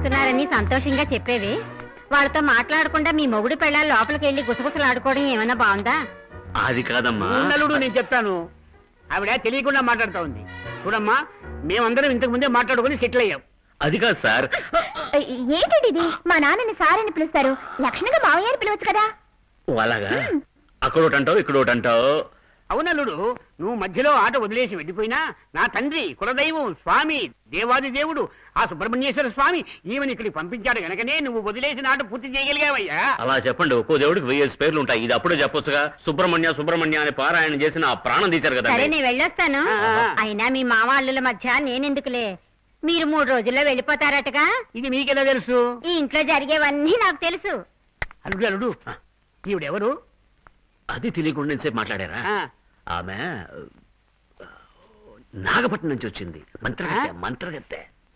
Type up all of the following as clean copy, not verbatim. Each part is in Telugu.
వస్తున్నారని సంతోషంగా చెప్పేవి. వాళ్ళతో మాట్లాడకుండా మీ మొగుడు పెళ్ళాలి లోపలికి వెళ్ళి గుసగుసలు ఆడుకోవడం ఏమైనా బాగుందా? అది కాదమ్మా. నేను చెప్తాను. ఆవిడ తెలియకుండా మాట్లాడుతా ఉంది. చూడమ్మా, మేమందరం ఇంతకు ముందే మాట్లాడుకుని సెటిల్ అయ్యాం. అది కాదు సార్. ఏంటండి ఇది? మా నాన్నని సారని పిలుస్తారు, లక్షణంగా మావయ్య అని పిలవచ్చు కదా. అలాగా? అక్కడ ఒకటి అంటావు, ఇక్కడ ఒకటి అంటావు. అవునల్లుడు, నువ్వు మధ్యలో ఆట వదిలేసి వెళ్ళిపోయినా నా తండ్రి కులదైవం స్వామి దేవాది దేవుడు ఆ సుబ్రహ్మణ్యేశ్వర స్వామి ఈమెను ఇక్కడికి పంపించాడు గనకనే నువ్వు వదిలేసిన ఆట పూర్తి చేయగలిగావయ్యా. అలా చెప్పండి. ఒక్కో దేవుడికి 1000 పేర్లు ఉంటాయి. ఇది అప్పుడే చెప్పొచ్చుగా. సుబ్రహ్మణ్య సుబ్రహ్మణ్య అని పారాయణ చేసి నా ప్రాణం తీశారు కదా. సరే, నేను వెళ్ళొస్తాను. అయినా మీ మామ అల్లుల మధ్య నేనెందుకులే, మీరు 3 రోజుల్లో వెళ్ళిపోతారటగా. ఇది మీకెలా తెలుసు? ఈ ఇంట్లో జరిగేవన్నీ నాకు తెలుసు. అల్లుడు అల్లుడు, ఈవిడెవరు? అది తెలియకుండా ఎంతసేపు మాట్లాడారా? ఆమె నాగపట్నం నుంచి వచ్చింది. మంత్రగత్తె.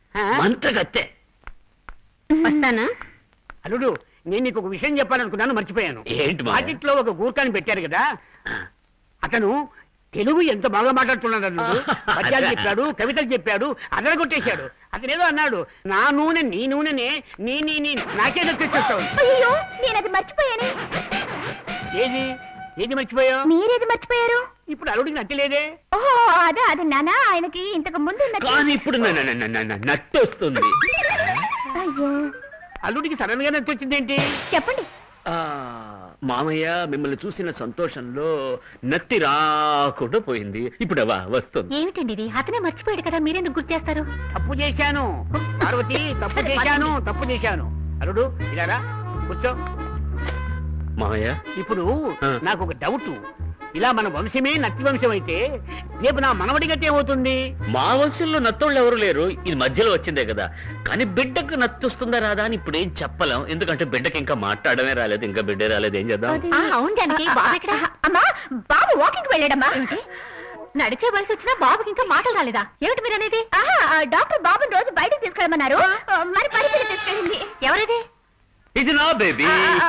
వస్తానా? అల్లుడు, నేను నీకు ఒక విషయం చెప్పాలనుకున్నాను, మర్చిపోయాను. ఏంటి? ప్రాజెక్ట్ లో ఒక గూర్ఖాని పెట్టారు కదా, అతను తెలుగు ఎంత బాగా మాట్లాడుతున్నాడు అల్లుడు. పద్యాలు చెప్పాడు, కవితలు చెప్పాడు, అదరగొట్టేశాడు. అతనేదో అన్నాడు, నా నూనె నీ నూనెనే, నీ నీ నీ నాకే తెచ్చేస్తావు. అయ్యో, నేను అది మర్చిపోయాను. ఏది ఏది మర్చిపోయావు? మీరేది మర్చిపోయారు? ఇప్పుడు అల్లుడికి నచ్చలేదే. ఓహో, అదే అది నాన్న, ఆయనకి ఇంతకు ముందు కానీ ఇప్పుడు నట్టు వస్తుంది. అయ్యో, అల్లుడికి సడన్ గా నచ్చొచ్చిందేంటి? చెప్పండి. మామయ్య మిమ్మల్ని చూసిన సంతోషంలో నత్తి రాకుండా పోయింది. ఇప్పుడు వస్తుంది. ఏమిటండి ఇది? అతనే మర్చిపోయాడు కదా, మీరెందుకు గుర్తు చేస్తారు? తప్పు చేశాను పార్వతి, తప్పు చేశాను. అల్లుడు ఇలారా కూర్చో. మామయ్య, ఇప్పుడు నాకు ఒక డౌట్. ఇలా మన వంశమే నత్తి వంశం అయితే రేపు నా మనవడి గట్టి ఏమవుతుంది? మా వంశంలో నత్తోళ్ళు ఎవరు లేరు. ఇది మధ్యలో వచ్చిందే కదా. కానీ బిడ్డకు నత్తి వస్తుందా రాదా అని ఇప్పుడు ఏం చెప్పలేం. ఎందుకంటే బిడ్డకి ఇంకా మాట్లాడమే రాలేదు, ఇంకా బిడ్డే రాలేదు. ఏం చేద్దాం? అవును జానకి, అమ్మా బాబు వాకింగ్ వెళ్ళాడమ్మా. నడిచే వయసు వచ్చినా బాబుకి ఇంకా మాటలు రాలేదా? ఏమిటి మీరు అనేది? డాక్టర్ బాబుని రోజు బయటకు తీసుకెళ్ళమన్నారు, మరి పరిపిల్ల తీసుకెళ్ళింది. ఎవరిది? ఇది నా బేబీ.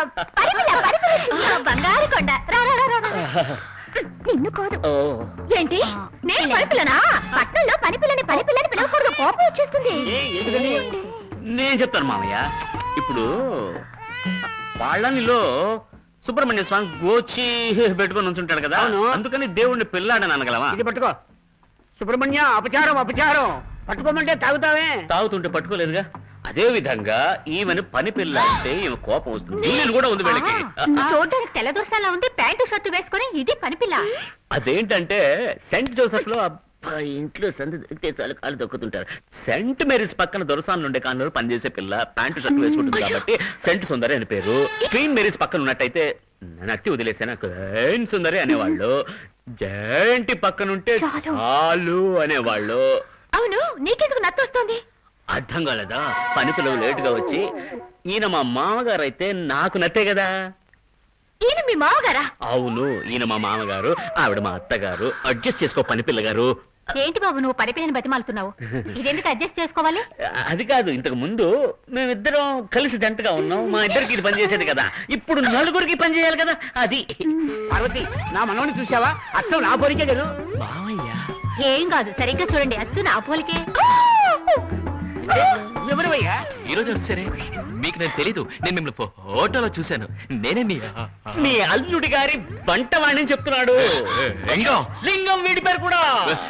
బంగారు కొండ. నిన్ను కోదు. ఏంటి? నేను పనిపిల్లనా? పట్నంలో పనిపిల్లని పిలవకూడదు, కోపం వచ్చేస్తుంది. నేను చెప్తాను మామయ్య. ఇప్పుడు వాళ్ళనిలో సుబ్రహ్మణ్య స్వామి గోచి పెట్టుకొని ఉంచుంటాడు కదా, అందుకని దేవుణ్ణి పిల్లాడని అనగలవా? ఇది పట్టుకో. సుబ్రహ్మణ్య, అపచారం అపచారం. పట్టుకోమంటే తాగుతావే. తాగుతుంటే పట్టుకోలేదుగా. అదే విధంగా ఈమెను పని పిల్ల అంటే ఈమె కోపం వస్తుంది. దీనిని కూడా ఉంది వీళ్ళకి. చూడడానికి తెల్లదోసలా ఉంది, ప్యాంటు షర్టు వేసుకొని ఇది పనిపిల్ల. అదేంటంటే సెంట్ జోసెఫ్ లో ఇంట్లో సంది దొరికితే చాలు కాలు దొక్కుతుంటారు. సెంట్ మేరీస్ పక్కన దొరసాన్లు ఉండే కాలంలో పనిచేసే పిల్ల ప్యాంటు షర్టు వేసుకుంటుంది కాబట్టి సెంట్ సుందరి అని పేరు. క్వీన్ మేరీస్ పక్కన ఉన్నట్టయితే నత్తి వదిలేసాను క్వీన్ సుందరి అనేవాళ్ళు. జయంటి పక్కనుంటే చాలు అనేవాళ్ళు. అవును, నీకెందుకు నత్తి వస్తుంది? అర్థం కాలేదా? పని పిల్లలు లేటుగా వచ్చి ఈయన మా మామగారు అయితే నాకు నత్తే కదా. ఈయన మీ మామగారా? అవును, ఈయన మా మామగారు, ఆవిడ మా అత్తగారు. అడ్జస్ట్ చేసుకో పని పిల్లగారు. ఏంటి బాబు నువ్వు పనిపిల్లని బతిమాలుతున్నావు? ఇదెందుకు అడ్జస్ట్ చేసుకోవాలి? అది కాదు, ఇంతకు ముందు మేమిద్దరం కలిసి జంటగా ఉన్నాం. మా ఇద్దరికి ఇది పనిచేసేది కదా, ఇప్పుడు నలుగురికి పని చేయాలి కదా. అది పార్వతి, నా మనవని చూసావా? అచ్చం నా పోలికే కదా. మామయ్య ఏం కాదు, సరిగ్గా చూడండి, అచ్చు నా పోలికే. ఎవరివయ్యా? ఈ రోజు సరే, మీకు నేను తెలీదు. నేను మిమ్మల్ని ఫోటోలో చూశాను. నేనే మీ అల్లుడి గారి వంటవాణి చెప్తున్నాడు. లింగం. లింగం వీడి పేరు కూడా.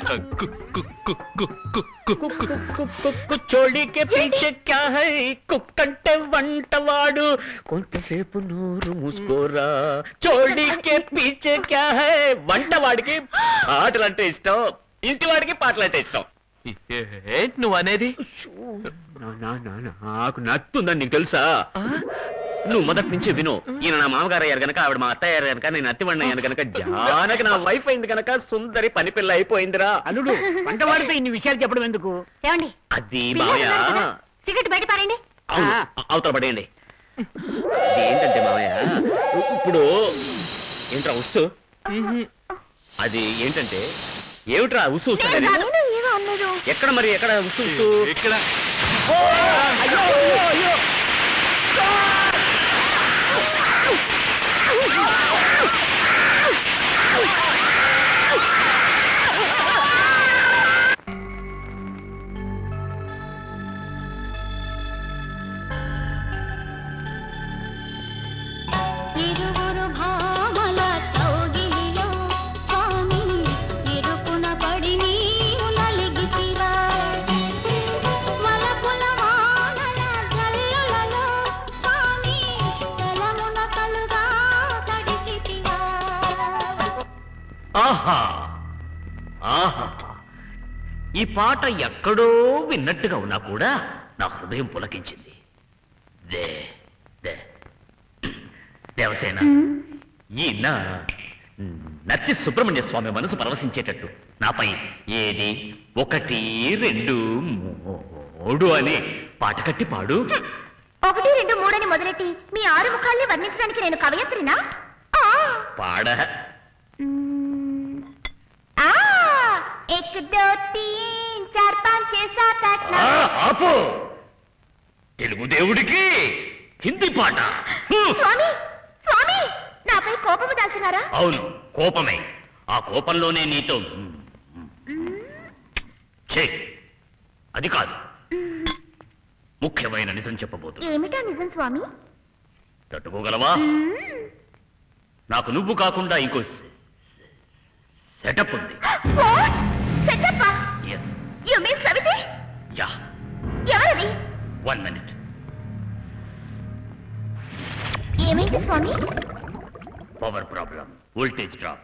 చోడికే పీచే క్యా హై, కుక్కంటే వంటవాడు. కొంతసేపు నోరు మూసుకోరా. చోడికే పీచే క్యా హై. వంటవాడికి ఆటలంటే ఇష్టం, ఇంటివాడికి పాటలంటే ఇష్టం. ఏంటి నువ్వు అనేది? నాకు నత్తుందని నీకు తెలుసా? నువ్వు మొదటి నుంచి విను. ఈయన నా మామగారు అయ్యారు కనుక, ఆవిడ మా అత్తయ్య అయ్యారు కనుక, నేను అత్తివాడిని అయ్యాను కనుక, జానకి నా వైఫ్ అయింది కనుక సుందరి పని పిల్ల అయిపోయిందిరా. అల్లుడు, వంటవాడితో ఇన్ని విషయాలు చెప్పడం ఎందుకు? ఏమండి, అది మామయ్య. సిగరెట్ బయట పారండి. అవును, అవతల పడేయండి. ఏంటంటే మామయ్య, ఇప్పుడు ఏంట్రా ఉస్సు? అది ఏంటంటే ఏమిట్రా ఉస్సు? ఎక్కడ మరి ఎక్కడ ఉస్సు? ఇక్కడ ఆహా ఆహా, ఈ పాట ఎక్కడో విన్నట్టుగా ఉన్నా కూడా నా హృదయం పులకించింది. దేవసేన, ఈ నత్తి సుబ్రహ్మణ్య స్వామి మనసు పరవశించేటట్టు నాపై ఏది 1 2 3 అని పాట కట్టి పాడు. 1 2 3 అని మొదలెట్టి మీ 6 ముఖాల్ని వర్ణించడానికి నేను కవయత్రినా? పాడ. 1 2 3 4 5 6 7 8 9. ఆపు. తెలుగు దేవుడికి హిందీ పాట. స్వామి స్వామి, నాపై కోపము దాల్చున్నారా? అవును, కోపమే. ఆ కోపంలోనే నీతో అది కాదు, ముఖ్యమైన నిజం చెప్పబోతు. ఏమిటా నిజం స్వామి? తట్టుకోగలవా? నాకు నువ్వు కాకుండా ఇంకో సెటప్ ఉంది. ఎవరది? 1 minute. ఏమైంది స్వామి? Power problem, voltage drop.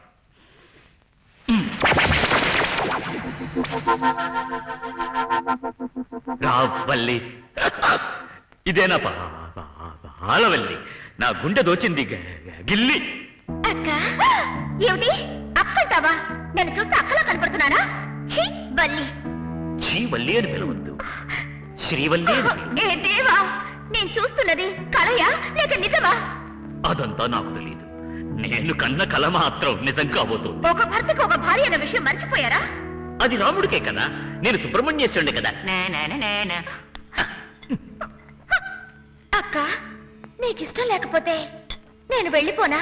రావల్లి, ఇదేనా పాలవల్లి? నా గుండె దోచింది గిల్లి. అక్క? ఏమిటి అక్కంటావా? నేను చూస్తే అక్కలా కనపడుతున్నానా? వల్లి. శ్రీవల్లి అని పిలవద్దు, శ్రీవల్లి అని పిలువు. ఏ దేవా, నేను చూస్తున్నది కలయా లేక నిజమా? అదంతా నాకు తెలియదు. నేను కన్న కల మాత్రం నిజం కాబోతుంది. ఒక భర్తకు ఒక భార్య అన్న విషయం మర్చిపోయారా? అది రాముడికే కదా, నేను సుబ్రహ్మణ్యేశ్వరుడే కదా. అక్క, నీకిష్టం లేకపోతే నేను వెళ్ళిపోనా?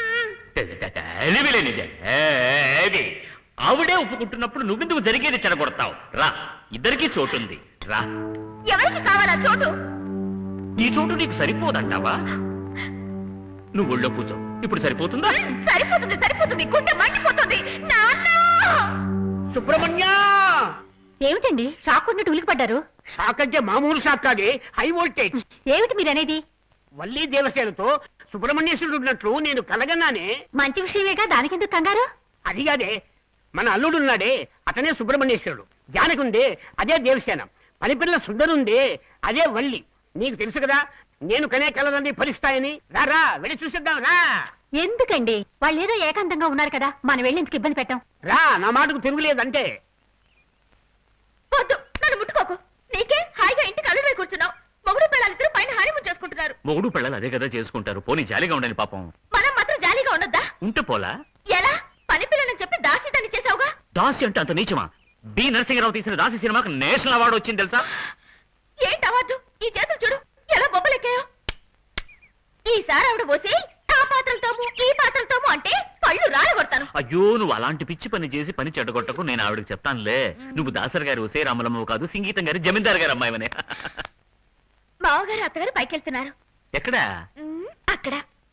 ఆవిడే ఒప్పుకుంటున్నప్పుడు నువ్వెందుకు జరిగేది చెడగొడతావు? రా, ఇద్దరికీ చోటుంది, రా. ఎవరికి కావాలా చోటు? ఈ చోటు నీకు సరిపోదంటావా? నువ్వు ఒళ్ళో కూర్చో. ఇప్పుడు సరిపోతుందా? సరిపోతుంది సరిపోతుంది, గుండె మండిపోతుంది. సుబ్రహ్మణ్య! ఏమిటండి షాక్ ఉన్నట్టు ఉలికిపడ్డారు? షాక్ అంటే మామూలు షాక్ కాదే, హై వోల్టేజ్. ఏమిటి మీరనేది? వల్లి దేవసేనతో సుబ్రహ్మణ్యేశ్వరుడు ఉన్నట్లు నేను కలగన్నానే. మంచి విషయమేగా, దానికెందుకు కంగారు? అది కాదే, మన అల్లుడున్నాడే అతనే సుబ్రహ్మణ్యేశ్వరుడు. జానకుందే అదే దేవసేన. పనిపిల్ల సుందరుందే అదే వల్లి. నీకు తెలుసు కదా నేను కనే కలదన్నీ ఫలిస్తాయని. రారా, వెళ్ళి చూసిద్దాం రా. ఎందుకండి? వాళ్ళు ఏదో ఏకాంతంగా ఉన్నారు కదా, మనం వెళ్ళి ఇంటికి ఇబ్బంది పెట్టాం. రా, నా మాటకు తిరుగులేదంటే. వద్దు, నన్ను ముట్టుకోకు. నీకే హాయిగా ఇంటికి అల్లుడై కూర్చున్నావు. మొగుడు పిల్లలిద్దరూ పైన హానిమూన్ చేసుకుంటున్నారు. మొగుడు పిల్లలు అదే కదా చేసుకుంటారు. పోనీ జాలిగా ఉండండి పాపం. మనం మాత్రం జాలీగా ఉండొద్దా? ఉంటే పోలా? ఎలా? పని పిల్లని చెప్పి దాసి చేసావుగా. దాసి అంటే అంత నీచమా? డి నరసింహరావు తీసిన దాసి సినిమాకు నేషనల్ అవార్డు వచ్చింది తెలుసా? ఏంటి అవార్డు? ఈ చేతులు చూడు ఎలా బొబ్బలెక్కాయో. ఈసారి ఆవిడ పోసి ఆ పాత్రలతోము ఈ పాత్రలతోము అంటే పళ్ళు రాలగొడతాను. అయ్యో, నువ్వు అలాంటి పిచ్చి పని చేసి పని చెడగొట్టకు. నేను ఆవిడకి చెప్తానులే. నువ్వు దాసరి గారి ఒసే రామలమ్మవు కాదు, సంగీతం గారి జమీందారు గారు అమ్మాయివనే. బావగారు అత్తగారు పైకెళ్తున్నారు. ఎక్కడా? అక్కడ.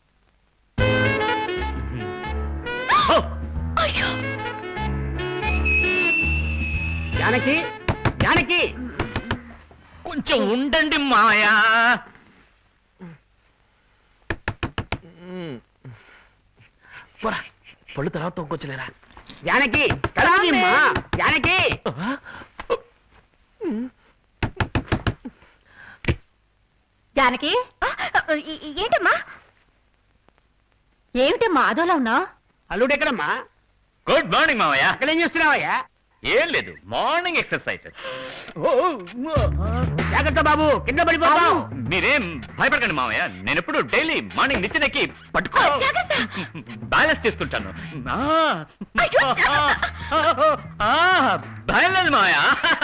అయ్యో, జానకి జానకి, కొంచెం ఉండండి మాయా. పళ్ళు తర్వాత తొక్కొచ్చలేరా? జానకి కలవమ్మా. జానకి జానకి, ఏంటమ్మా? ఏమిటమ్మా అదోలా ఉన్నావు? అల్లుడెక్కడమ్మా? గుడ్ మార్నింగ్ మావయ్య. అక్కడేం చేస్తున్నావయ్యా? ఏం లేదు, మార్నింగ్ ఎక్సర్సైజ్. జాగ్రత్త బాబు, కింద పడిపోతావు. మీరేం భయపడకండి మావయ్య. నేను ఎప్పుడు డైలీ మార్నింగ్ నిచ్చెనెక్కి పట్టుకో బ్యాలెన్స్ చేస్తుంటాను. భయం లేదు మావయ్య.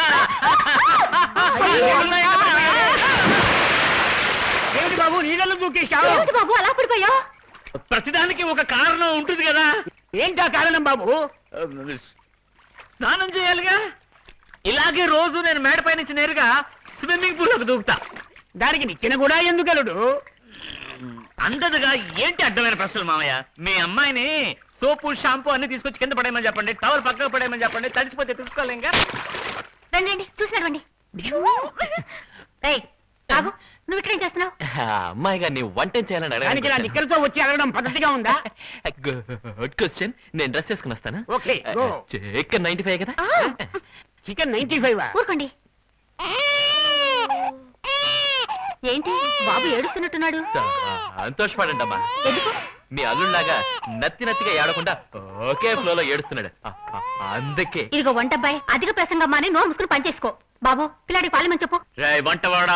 ఏమిటి బాబు నీళ్ళలో దూకేశావు? ఏమిటి బాబు అలా పడిపోయావు? ప్రతిదానికి ఒక కారణం ఉంటుంది కదా. ఏంటా కారణం బాబు? స్నానం చేయాలిగా. ఇలాగే రోజు నేను మేడపై నుంచి నేరుగా స్విమ్మింగ్ పూల్ లోకి దూకుతా. దానికి నిచ్చెన కూడా ఎందుకు అల్లుడు? అందదుగా. ఏంటి అడ్డమైన ప్రశ్నలు మామయ్య? మీ అమ్మాయిని సోపు షాంపూ అన్ని తీసుకొచ్చి కింద పడేయమని చెప్పండి, టవల్ పక్కకు పడేయమని చెప్పండి. తడిసిపోతే తీసుకోలేంగా. రండి చూసినారండి. నువ్వు ఇక్కడ ఏం చేస్తున్నావు? అమ్మాయి గారిని వంట చేయాలని దానికి నా నిక్కలతో వచ్చి అడగడం పద్ధతిగా ఉందా? Good question. నేను డ్రెస్ చేసుకుని వస్తాను. Okay, go. చికెన్ 95 కదా? చికెన్ 95. ఊరుకోండి. ఏంటి బాబు ఏడుస్తున్నట్టున్నాడు? సంతోషపడండి అమ్మా. ఎందుకు? మీ అల్లుళ్ళలాగా నత్తిగా ఏడకుండా ఒకే ఫ్లోలో ఏడుస్తున్నాడు, అందుకే. ఇదిగో వంటబ్బాయి, అధిక ప్రసంగం అని నోరు ముసుకుని పనిచేసుకో. బాబు పిల్లాడికి పాలమని చెప్పు. రేయ్ వంటవాడా,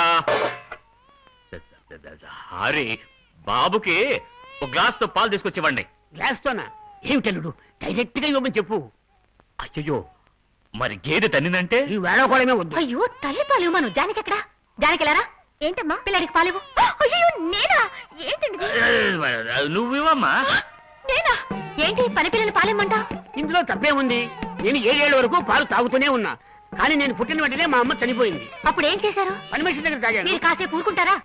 హరి బాబుకి ఒక గ్లాస్ తో పాలు తీసుకొచ్చివ్వండి. గ్లాస్తోనా? ఏమిటల్లుడు, డైరెక్ట్ గా ఇవ్వమని చెప్పు. అయ్యో మరి గేదె తన్నిందంటే? ఈ వేళకోవడమే వద్దు. అయ్యో తల్లి పాలు ఇవ్వను. జానికి ఎక్కడా? జానికెళ్ళారా? ఏంటమ్మా పిల్లాడికి పాలివ్వు. అయ్యో నేనా? ఏంటండి నువ్వు ఇవ్వమ్మా. నేనా? ఏంటి పని పిల్లలు పాలిమ్మంటా? ఇందులో తప్పేముంది? నేను 7 ఏళ్ల వరకు పాలు తాగుతూనే ఉన్నా, కానీ నేను పుట్టిన వెంటనే మా అమ్మ చనిపోయింది. అప్పుడు ఏం చేశారు? పని మనిషి దగ్గర తాగాను. మీరు కాసేపు ఊరుకుంటారా?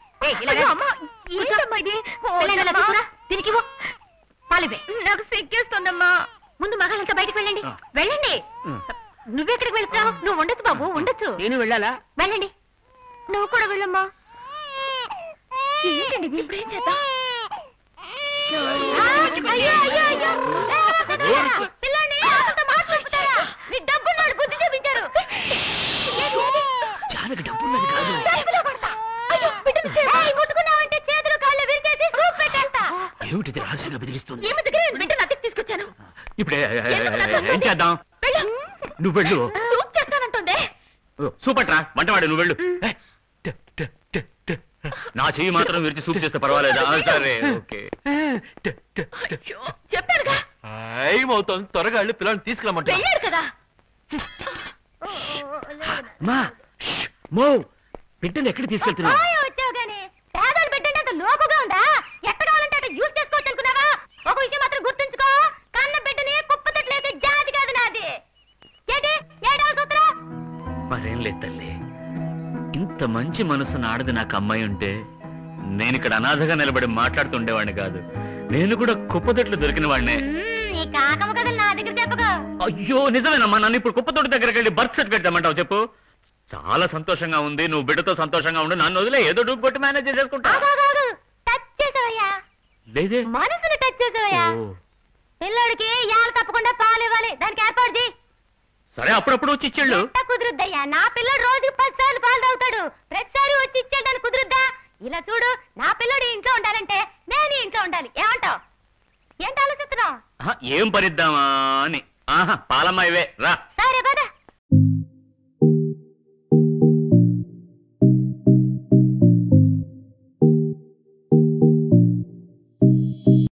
దీనికి పాలివే. నాకు సిగ్గేస్తుందమ్మా. ముందు మగాళ్ళంతా బయటకు వెళ్ళండి. వెళ్ళండి. నువ్వెక్కడికి వెళ్తున్నావు? నువ్వు ఉండొచ్చు బాబు, ఉండొచ్చు. నేను వెళ్ళాలా? వెళ్ళండి. నువ్వు కూడా వెళ్ళమ్మా. ఏంటండి ఇప్పుడేం చేద్దాం? అయ్యో అయ్యో అయ్యో, పిల్లని ఆటలతో మాట్లాడుతారా? మీ డబ్బున్నోడు బుద్ధి చూపించారు. జానకి డబ్బున్నది కాదు. తలుపులో కొడతా. అయ్యో బిడ్డను చేయి ముట్టుకున్నావంటే చేతులు కాళ్ళు విరిచేసి సూప్ పెట్టేస్తా. ఏమిటిది రహస్యంగా బెదిరిస్తుంది? ఈ మధ్య నేను బిడ్డను అద్దెకి తీసుకొచ్చాను. ఇప్పుడు ఏం చేద్దాం? వెళ్ళు. నువ్వు వెళ్ళు. సూప్ చేస్తానంటుంది. సూపట్రా వంటవాడు, నువ్వు వెళ్ళు. నా చెయ్యి మాత్రం విరిచి సూప్ చేస్తే పర్వాలేదా? సరే ఓకే. చెప్పారుగా. ఏమవుతుంది? త్వరగా వెళ్ళి పిల్లల్ని తీసుకురమ్మంటా. వెళ్ళాడు కదా. మా మో బిడ్డను ఎక్కడికి తీసుకెళ్తున్నా? వచ్చావు గానీ పేదలు బిడ్డంటే అంత లోకుగా ఉందా? ఎక్కడ కావాలంటే అక్కడ యూజ్ చేసుకోవచ్చు అనుకున్నావా? ఒక విషయం మాత్రం గుర్తుంచుకో, కన్న బిడ్డని కుప్పతట్లేసే జాతి కాదు నాది. ఏంటి ఏడవ సూత్రం? మరేం లేదు తల్లి, ఇంత మంచి మనసున్న ఆడది నాకు అమ్మాయి ఉంటే నేను ఇక్కడ అనాథగా నిలబడి మాట్లాడుతుండేవాడిని కాదు. నేను కూడా కుప్పతొట్లు దొరికిన వాడినే. ఈ కాకమ్మ కథలు నా దగ్గర చెప్పగా. అయ్యో నిజమేనమ్మా, నన్ను ఇప్పుడు కుప్పతోటి దగ్గరికి వెళ్ళి బర్త్ సర్టిఫికేట్ తెమ్మంటావు చెప్పు. చాలా సంతోషంగా ఉంది, నువ్వు బిడ్డతో సంతోషంగా ఉండు. నన్ను వదిలే, ఏదో డూపు కొట్టి మేనేజ్ చేసేసుకుంటా. టచ్ చేసావయ్యా, లేదే మనసుని టచ్ చేసావయ్యా. ఓ. పిల్లోడికి యాలు తప్పకుండా పాలు ఇవ్వాలి, దానికి ఏర్పాటు చేయి. సరే అప్పుడప్పుడు వచ్చి ఇచ్చేళ్ళు. కుదురుద్దయ్యా, నా పిల్లడు రోజుకి 10 సార్లు పాలు తాగుతాడు. ప్రతిసారి వచ్చి ఇచ్చేదాన్ని కుదురుద్దా? ఇలా చూడు, నా పిల్లడు ఇంట్లో ఉండాలంటే నేను ఇంట్లో ఉండాలి. ఏమంటావు? ఏంటి ఆలోచిస్తున్నావు? ఏం పరిద్దామా అని. ఆహా పాలమ్మ ఇవే రా.